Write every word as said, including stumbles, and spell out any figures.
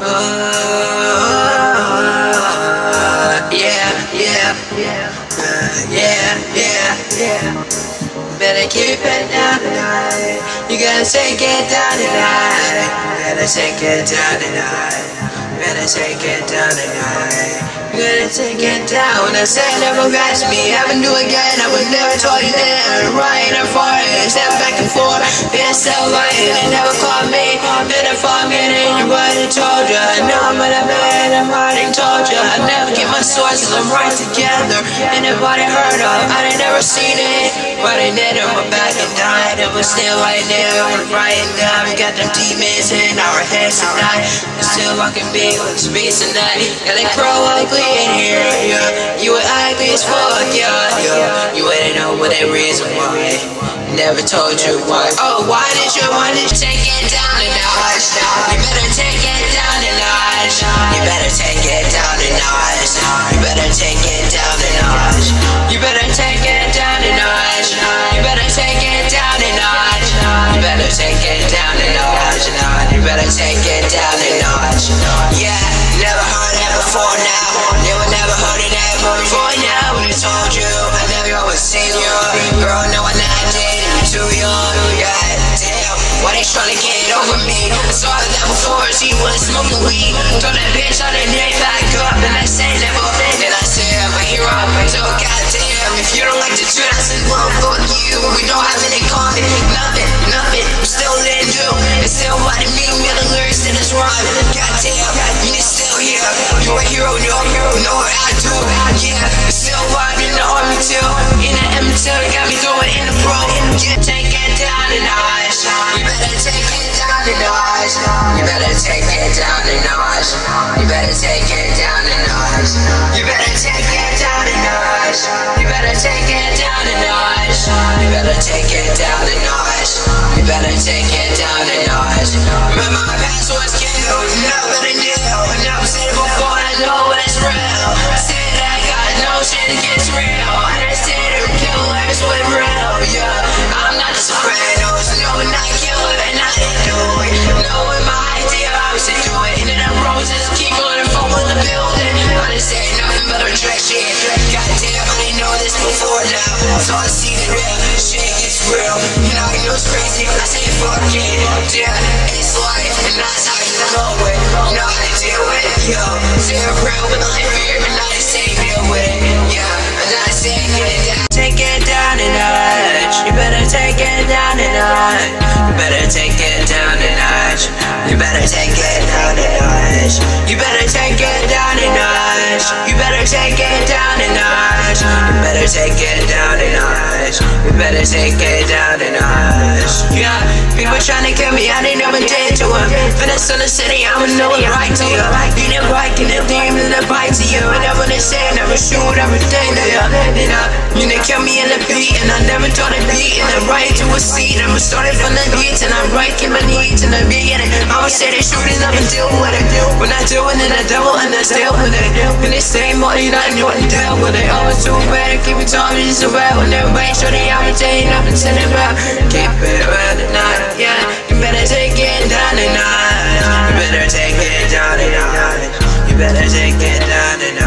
yeah, yeah, yeah, uh, yeah, yeah, yeah. Better keep it down tonight. You gotta take it down tonight. You gotta take it down tonight. You gotta take it down tonight. You gotta take it down. When I say never ask me, I would do again. I would never told you that. Right and far, step back and forth. Been so right, they never called me. Been a five minute, nobody told you. I know I'm gonna bed, I'm already told you. I never get my sources, I'm right together. Anybody heard of? I ain't never seen it. But I did on my back and died. It was still right there, I'm writing down. We got them demons in our heads tonight. And still walking big with space tonight. Yeah, they crow ugly in here, yeah. You were ugly as fuck, yeah, yeah. You wouldn't know what that reason why. Never told you why. Oh, why did you want to take it down a notch? You better take it down a notch. You better take it down a notch. You better take it down a notch. You better take it down a notch. You better take it down a notch. You better take it down a notch. You better take it down a notch. Yeah, never heard that before now. Never, never heard of that before now. When I told you, I never always seen you. Girl, no, I'm not dead. Too young, god damn. Why they tryna get over me? I saw that before, she was smoking weed. Throw that bitch on her neck back up, and I say never. And I say I'm a hero, so goddamn. If you don't like the truth, I said, well, fuck you. We don't have any common, nothing, nothing. I'm still letting do. It's still what it mean, me the lyrics in this rhyme. Goddamn, you're still here. You're a hero, no, know what I do. Yeah, you're still vibing in the army too. In the M two, got me throwing in the pro. You take it down a notch. You better take it down a notch. You better take it down a notch. You better take it down a notch. You better take it down a notch. You better take it down a notch. You better take it down a notch. You better take it down a notch. Remember my past was killed. Now that I knew. Now I've said it before. I know what is real. Say that I got no shit that gets real. Understand it, killers with real. Yeah, I'm not the Sopranos. No, I'm not killer and I didn't do it. No, in my idea, I was to do it. Into them roses, keep on the phone in the building. Understand nothing but rejection. Goddamn, I didn't know this before now. So I see the real shit gets real. You know, you know it's crazy. I say fuck it. Yeah, it's life, and that's how you know it. You know how to deal with it. Yo, say it real with life here, and I say deal with it. Yeah, and I say get it down. Take it down a notch. You better take it down a notch. You better take it down a notch. You better take it down a notch. You better take it down a notch. You better take it down a notch. You better take it down a notch. You better take it down a notch. Yeah, people trying to kill me, I didn't ever did to them. Finesse in the city, I'ma know it right to you. You never like it, if they even the bite to you. And never they say, never shoot everything to you. And uh, you didn't kill me in the beat, and I never thought it'd be in the right to a seat. I'ma start it from the beats, and I'm right in my needs in the beginning. I'ma say they shooting up and deal with it. When I do it, then the devil and I deal with it. And they say money, not know what to deal with it. Oh, it's too bad, keep it talking, it's so bad. When everybody show they out and saying up and sending back. Keep it around the night, yeah. You better take it down tonight. You better take it down tonight. You better take it down tonight.